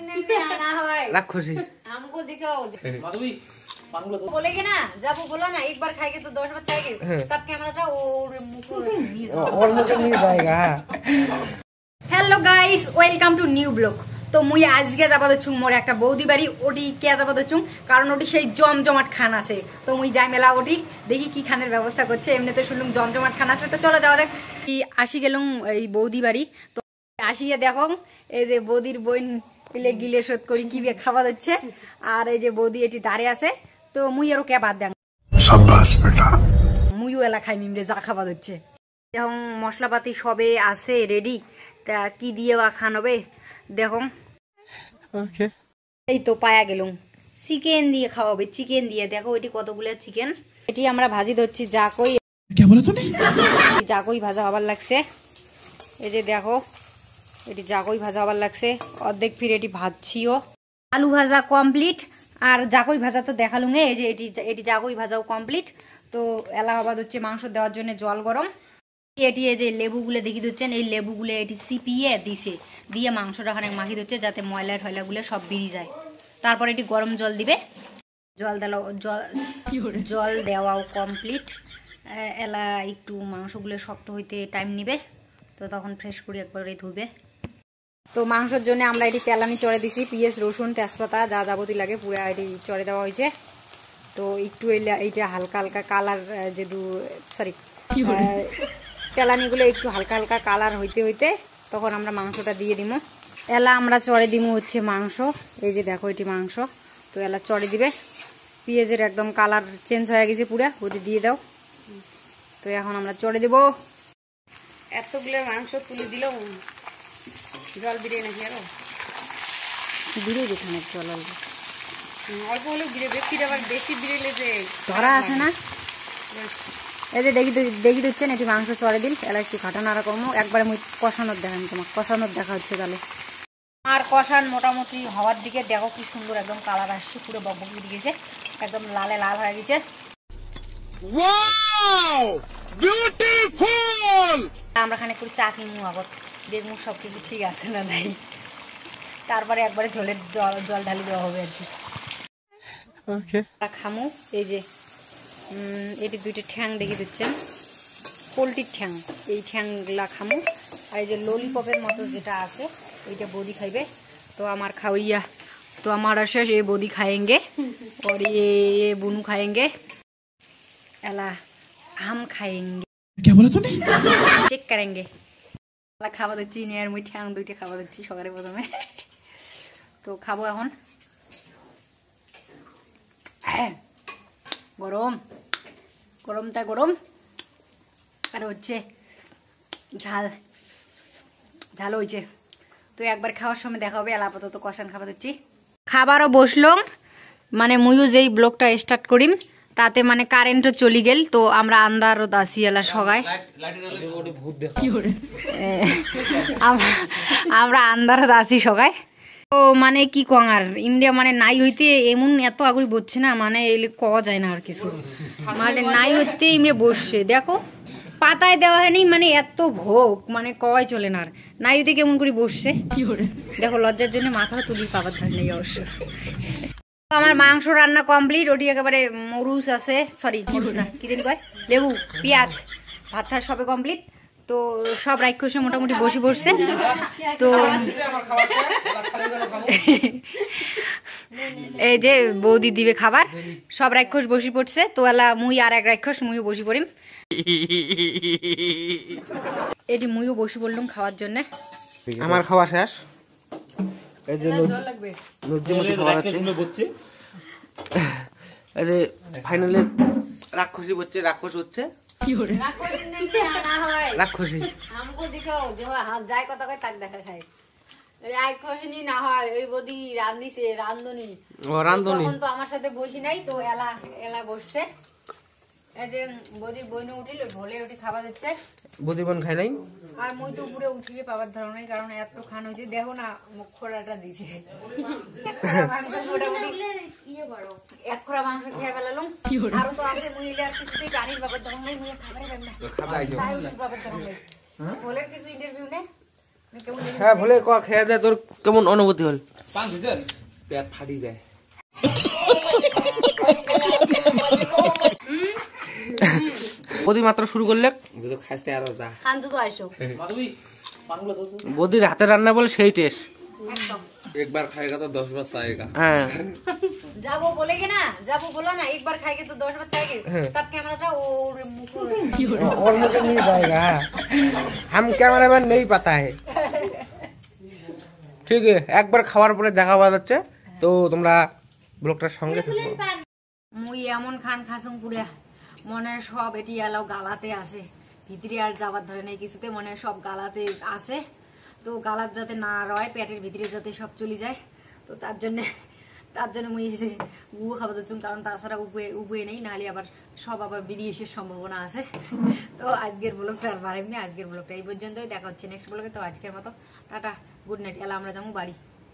राक्षसी हमको दिखाओ माधवी बोलेगे ना जब वो बोला ना एक बार खाएंगे तो 10 बार खाएंगे तब कैमराটা ওর মুখে নিয়ে जाएगा। Hello guys welcome to new blog. তো মুই আজকে যাব দছুং মোর একটা বৌদি বাড়ি ওটি কে যাব দছুং কারণ ওটি সেই জমজমাট খান আছে। তো মুই যাই মেলা ওটি দেখি কি খানের ব্যবস্থা করছে। এমনিতে শুনলুম জমজমাট খান আছে তো চলো যাওয়া যাক। কি আসি গেলুম এই বৌদি বাড়ি। তো আসিয়ে দেখো এই যে বৌদির বোন পিলে গিলে শোধ করি কি খাওয়া যাচ্ছে আর এই যে বৌদি এটি দাঁড়িয়ে আছে। তো মুই আরো কে বাদ দেন शाबाश बेटा মুইও এলা খাই মিমরে যা খাওয়া যাচ্ছে। এখন মশলাপাতি সবে আছে রেডি তা কি দিয়ে বা খান হবে দেখো। ओके এই তো পায়া গেলুম চিকেন দিয়ে খাওয়াবে চিকেন দিয়ে দেখো এটি কতগুলো চিকেন। এটি আমরা ভাজি ধরছি যা কই क्या बोला तूने যা কই ভাজা হবার লাগছে। এই যে দেখো এটি যা কই ভাজা হবার লাগছে অর্ধেক ফির এটি ভাজছিও। আলু ভাজা কমপ্লিট আর জাকই ভাজা তো দেখালুম এই যে এটি জাকই ভাজাও কমপ্লিট। তো এলা হবার হচ্ছে মাংস দেওয়ার জন্য জল গরম। এটি এই যে লেবুগুলো দেখি দিচ্ছেন এই লেবুগুলো এটি চিপিয়ে দিছে দিয়ে মাংসটা খানিক মাখি দিচ্ছে যাতে ময়লা টয়লাগুলো সব বেরিয়ে যায়। তারপর এটি গরম জল দিবে জল দেওয়াও কমপ্লিট। এলা একটু মাংসগুলো শক্ত হইতে টাইম নিবে তো তখন ফ্রেশ করে একবারে ধুবে। তো মাংসের জন্য আমরা এটি তেলানি চড়ে দিছি পেঁয়াজ রসুন তেজপাতা যা যাবতীয় লাগে পুরো এটি চড়ে দেওয়া হয়েছে। তো একটু এইটা হালকা হালকা কালার যেটু সরি তেলানিগুলো একটু হালকা হালকা কালার হইতে হইতে তখন আমরা মাংসটা দিয়ে দিব। এলা আমরা চড়ে দিব হচ্ছে মাংস এই যে দেখো এটি মাংস। তো এলা চড়ে দিবে পেঁয়াজের একদম কালার চেঞ্জ হয়ে গেছে পুরা ওটি দিয়ে দাও। তো এখন আমরা চড়ে দেব এতগুলো মাংস তুলে দিল জল বিরিয়ে নাকি আরো বিরিয়ে দিতে জল অল্প অল্প হলেও বিরিয়ে ফির আবার বেশি বিরিয়ে যে ধরা আছে না। এই যে দেখি দিচ্ছেন এটি মাংস চড়ে দিল এলা একটু ঘাটা নাড়া কমো একবারে মুই কষানোর দেখান তোমার কষানোর দেখা হচ্ছে তাহলে। আর কষান মোটামুটি হওয়ার দিকে দেখো কি সুন্দর একদম কালার আসছে পুরো বকবক উঠে গেছে একদম লালে লাল হয়ে গেছে। वाओ ब्यूटीफुल আমরা খানিক করে চা কিনবো আবার দেখবো সবকিছু ঠিক আছে না নাই তারপরে একবারে ঝোলের জল ঢালি দেওয়া হবে আর কি। ओके খামু এই যে এটি দুইটা ঠ্যাং দেখি দিচ্ছেন পোলট্রির ঠ্যাং এই ঠ্যাংগুলা খামু। আর এই যে ললিপপের মতো যেটা আছে এইটা বৌদি খাইবে তো আমার খাওয়াইয়া তো আমার শেষ এই বৌদি খাएंगे और ये बुनू खाएंगे एला हम खाएंगे क्या बोला तूने চেক करेंगे এলা খাওয়া দিচ্ছি নিয়ে মুই ঠ্যাং দুইটা খাওয়া দিচ্ছি সকালে প্রথমে। তো খাবো এখন গরম গরমটা গরম আর হচ্ছে ঝাল ঝাল হয়েছে। তো একবার খাওয়ার সময় দেখা হবে এলা আপাতত কষান খাওয়া দিচ্ছি। খাবারও বসলাম মানে মুইও যেই ব্লগটা স্টার্ট করিম তাতে মানে কারেন্টও চলি গেল তো আমরা আন্দারও দাসি এলা সগাই আমরা আন্দারও দাসি সগাই। তো মানে কি কং আর ইন্ডিয়া মানে নাই হইতে এমন এত আগুরি বসছে না মানে এলে কওয়া যায় না আর কিছু মানে নাই হইতে ইমরে বসছে দেখো পাতায় দেওয়া হয়নি মানে এত ভোগ মানে কওয়াই চলে না আর নাই হইতে কেমন করে বসছে দেখো লজ্জার জন্য মাথা তুলি পাবার ধার নেই অবশ্য। আমার মাংস রান্না কমপ্লিট ওটি একেবারে মরুচ আছে সরি মরুচ না কি জানি কয় লেবু পেঁয়াজ ভাত ভাত সবে কমপ্লিট। তো সব রাক্ষসে মোটামুটি বসে পড়ছে। তো এই যে বৌদি দিবে খাবার সব রাক্ষস বসে পড়ছে। তো এলা মুই আর এক রাক্ষস মুইও বসে পড়িম এটি মুইও বসে পড়লাম খাওয়ার জন্য। আমার খাওয়া শেষ এই যে লজ্জিমতি খাবার আছে আরে ফাইনালি রাক্ষসী হচ্ছে রাক্ষস হচ্ছে কি করে রাক্ষসী हमको दिखाओ जो हाथ जाए কথা কয় তাক দেখা খায় এই রাক্ষসী না হয় ওই বদি রান্দিছে রান্ধনি ও রান্ধনি তখন তো আমার সাথে বসি নাই তো এলা এলা বসছে এই যে বদির বইনে উঠিল ঢোলে উঠি খাওয়া দিচ্ছে বদি বোন খাই নাই আর মুই তো উপরে উঠিলে পাবার ধারণা নাই কারণ এত খান হয়েছে দেখো না মুখ খোড়াটা দিছে এক খোড়া মাংস খেয়ে ফেলালাম আরো তো আছে মুই ইলে আর কিছুতেই গাড়ির বাবার ধারণা নাই মুই খাবারই পাই না বাবার ধারণা নাই ভোলের কিছু ইন্টারভিউ নে হ্যাঁ ভোলে ক খেয়ে দে তোর কেমন অনুভূতি হল পেট ফাটি যায়। বৌদি মাত্র শুরু করলে খাইতে আরো যা বৌদির হাতে রান্না বলে সেই টেস্ট। একবার খাएगा तो 10 बार चाहेगा। हाँ जब वो बोलेगे ना, जब वो बोला ना एक बार खाएंगे तो 10 बार चाहेंगे, तब कैमरा था और मुझे नहीं जाएगा। हम कैमरामैन नहीं पता है। ঠিক আছে, একবার খাওয়ার পরে দেখা পাওয়া যাচ্ছে। তো তোমরা ব্লগটার সঙ্গে থাকো। মুই এমন খান খাসুম পুরা মনে সব এটি এলাও গালাতে আছে, ভিতরে আর যাবার ধরে নেই কিছুতে, মনে সব গালাতে আছে। তো গালাত যাতে না রয়, পেটের ভিতরে যাতে সব চলে যায়, তো তার জন্য মুই গুয়ো খাবার দিচ্ছুম, কারণ তাছাড়া উবুয়ে নেই, নাহলে আবার সব আবার বিদেশের সম্ভাবনা আছে। তো আজকের ব্লগটা আর বাড়াইনি, আজকের ব্লগটা এই পর্যন্তই, দেখা হচ্ছে নেক্সট ব্লগে। তো আজকের মতো টাটা, গুড নাইট, এলা আমরা যাবো বাড়ি।